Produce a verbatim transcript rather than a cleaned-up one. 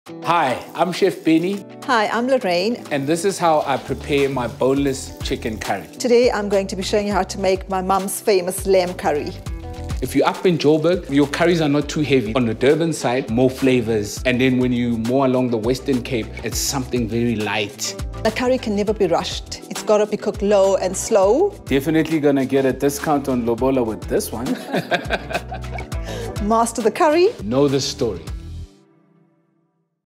Hi, I'm Chef Benny. Hi, I'm Lorraine. And this is how I prepare my boneless chicken curry. Today I'm going to be showing you how to make my mum's famous lamb curry. If you're up in Joburg, your curries are not too heavy. On the Durban side, more flavors. And then when you're more along the Western Cape, it's something very light. A curry can never be rushed. It's got to be cooked low and slow. Definitely gonna get a discount on Lobola with this one. Master the curry. Know the story.